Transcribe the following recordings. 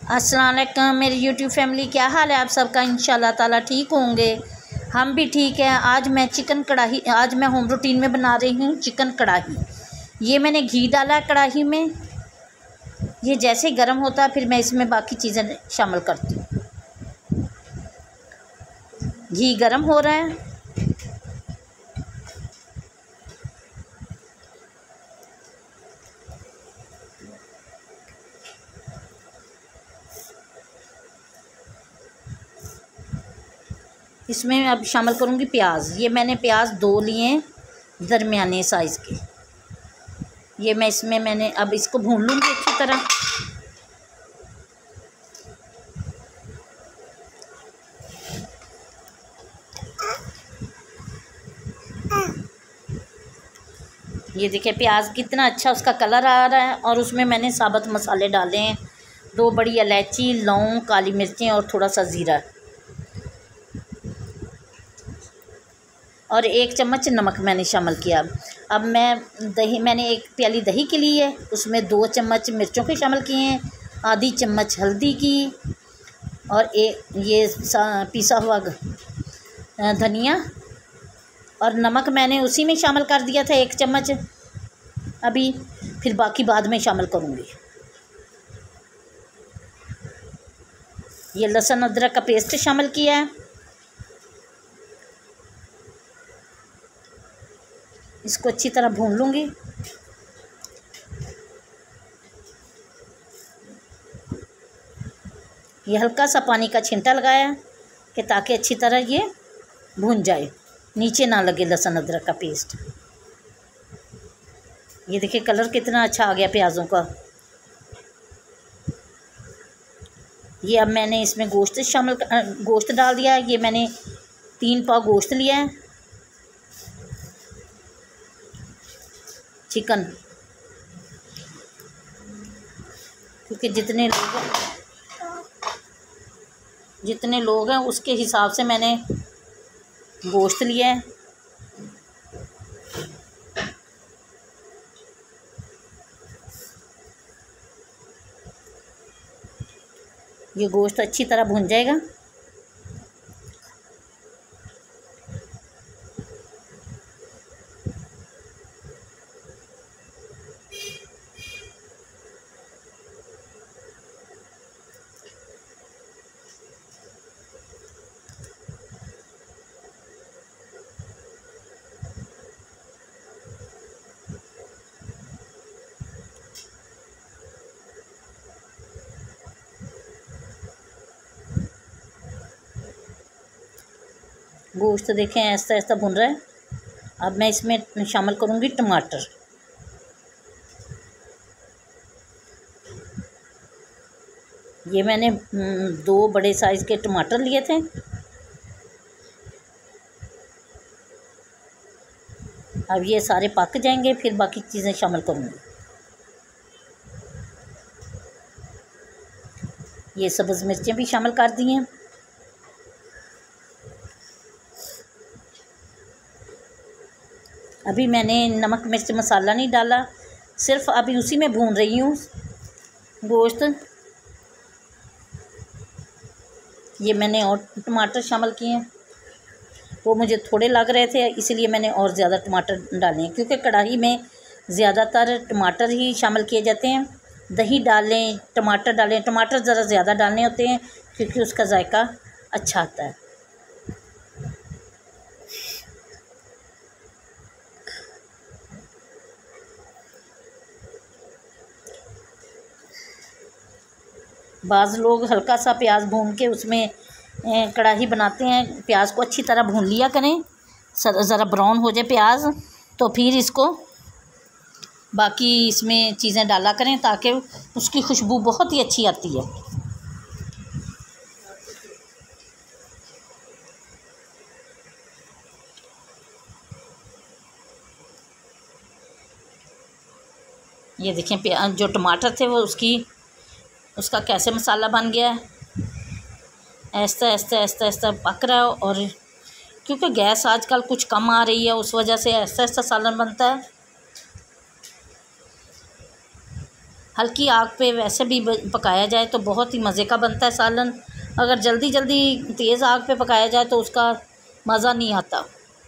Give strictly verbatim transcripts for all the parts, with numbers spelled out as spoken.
अस्सलाम वालेकुम मेरी यूट्यूब फैमिली, क्या हाल है आप सबका। इंशाल्लाह ताला ठीक होंगे, हम भी ठीक हैं। आज मैं चिकन कढ़ाई आज मैं होम रूटीन में बना रही हूँ चिकन कढ़ाई। ये मैंने घी डाला है कढ़ाई में। ये जैसे ही गर्म होता है फिर मैं इसमें बाकी चीज़ें शामिल करती हूँ। घी गर्म हो रहा है। इसमें अब शामिल करूँगी प्याज। ये मैंने प्याज दो लिए हैं दरमियाने साइज़ के। ये मैं इसमें मैंने अब इसको भून लूँगी अच्छी तरह। ये देखिए प्याज कितना अच्छा उसका कलर आ रहा है। और उसमें मैंने साबुत मसाले डाले हैं, दो बड़ी इलायची, लौंग, काली मिर्चें और थोड़ा सा ज़ीरा और एक चम्मच नमक मैंने शामिल किया। अब मैं दही मैंने एक प्याली दही के लिए है, उसमें दो चम्मच मिर्चों के शामिल किए हैं, आधी चम्मच हल्दी की और एक ये पिसा हुआ धनिया और नमक मैंने उसी में शामिल कर दिया था एक चम्मच अभी, फिर बाकी बाद में शामिल करूँगी। ये लहसुन अदरक का पेस्ट शामिल किया है। इसको अच्छी तरह भून लूँगी। ये हल्का सा पानी का छिंटा लगाया कि ताकि अच्छी तरह ये भून जाए, नीचे ना लगे लहसुन अदरक का पेस्ट। ये देखिए कलर कितना अच्छा आ गया प्याज़ों का। ये अब मैंने इसमें गोश्त शामिल गोश्त डाल दिया है। ये मैंने तीन पाव गोश्त लिया है चिकन, क्योंकि जितने लोग जितने लोग हैं उसके हिसाब से मैंने गोश्त लिया है। ये गोश्त अच्छी तरह भुन जाएगा। गोश्त देखें ऐसा ऐसा भुन रहा है। अब मैं इसमें शामिल करूँगी टमाटर। ये मैंने दो बड़े साइज़ के टमाटर लिए थे। अब ये सारे पक जाएंगे फिर बाकी चीज़ें शामिल करूँगी। ये सब्ज़ मिर्चें भी शामिल कर दी हैं। अभी मैंने नमक मिर्च मसाला नहीं डाला, सिर्फ अभी उसी में भून रही हूँ गोश्त। ये मैंने और टमाटर शामिल किए हैं, वो मुझे थोड़े लग रहे थे इसलिए मैंने और ज़्यादा टमाटर डाले हैं, क्योंकि कढ़ाई में ज़्यादातर टमाटर ही शामिल किए जाते हैं। दही डालें, टमाटर डालें, टमाटर ज़रा ज़्यादा डालने होते हैं क्योंकि उसका जायका अच्छा आता है। बाज़ लोग हल्का सा प्याज भून के उसमें कढ़ाई बनाते हैं। प्याज को अच्छी तरह भून लिया करें, ज़रा ब्राउन हो जाए प्याज, तो फिर इसको बाकी इसमें चीज़ें डाला करें ताकि उसकी खुशबू बहुत ही अच्छी आती है। ये देखें प्याज जो टमाटर थे वो उसकी उसका कैसे मसाला बन गया है। ऐसा ऐसा ऐसा ऐसा पक रहा है। और क्योंकि गैस आजकल कुछ कम आ रही है उस वजह से ऐसा ऐसा सालन बनता है। हल्की आग पे वैसे भी पकाया जाए तो बहुत ही मज़े का बनता है सालन। अगर जल्दी जल्दी तेज़ आग पे पकाया जाए तो उसका मज़ा नहीं आता।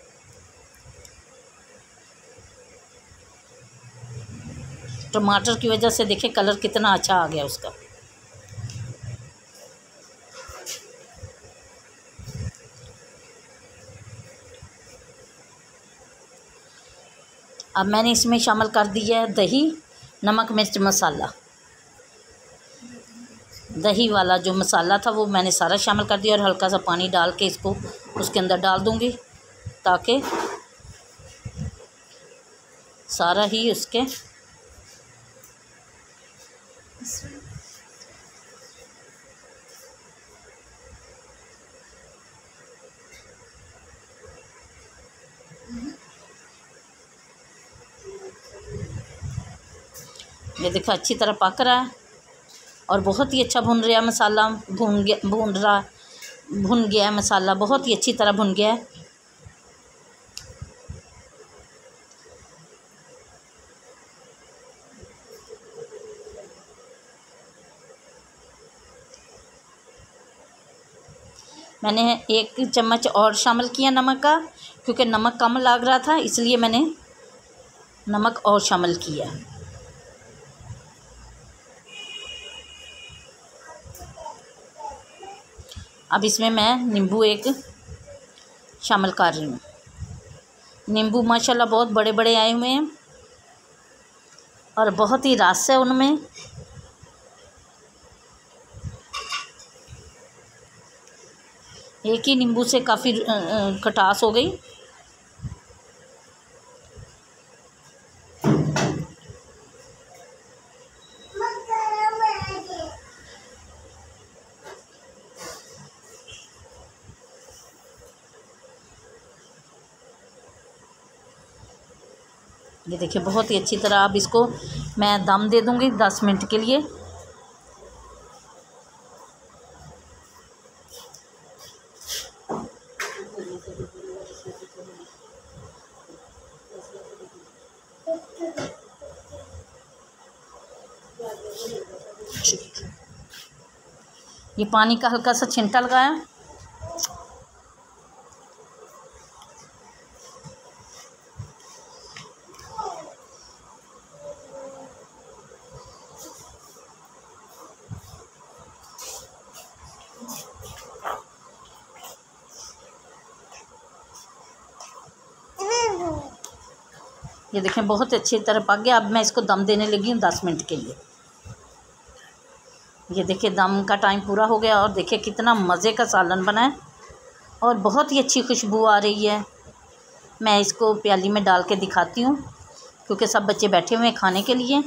टमाटर की वजह से देखिए कलर कितना अच्छा आ गया उसका। अब मैंने इसमें शामिल कर दिया है दही, नमक, मिर्च मसाला। दही वाला जो मसाला था वो मैंने सारा शामिल कर दिया और हल्का सा पानी डाल के इसको उसके अंदर डाल दूँगी ताकि सारा ही उसके ये देखो अच्छी तरह पक रहा है और बहुत ही अच्छा भुन रहा मसाला, भुन गया भुन रहा भुन गया है मसाला, बहुत ही अच्छी तरह भुन गया है। मैंने एक चम्मच और शामिल किया नमक का, क्योंकि नमक कम लग रहा था इसलिए मैंने नमक और शामिल किया। अब इसमें मैं नींबू एक शामिल कर रही हूँ। नींबू माशाल्लाह बहुत बड़े बड़े आए हुए हैं और बहुत ही रस है उनमें। एक ही नींबू से काफ़ी खटास हो गई। ये देखिए बहुत ही अच्छी तरह। अब इसको मैं दम दे दूँगी दस मिनट के लिए। ये पानी का हल्का सा छिंटा लगाया। ये देखें बहुत अच्छी तरह पक गया। अब मैं इसको दम देने लगी हूँ दस मिनट के लिए। ये देखिए दम का टाइम पूरा हो गया और देखिए कितना मज़े का सालन बना है और बहुत ही अच्छी खुशबू आ रही है। मैं इसको प्याली में डाल के दिखाती हूँ क्योंकि सब बच्चे बैठे हुए हैं खाने के लिए।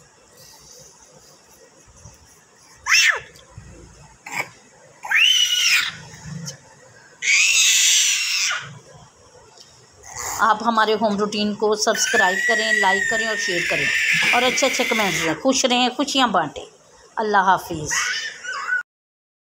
आप हमारे होम रूटीन को सब्सक्राइब करें, लाइक करें और शेयर करें और अच्छे अच्छे कमेंट्स दें। खुश रहें, खुशियाँ बांटें। अल्लाह हाफिज़।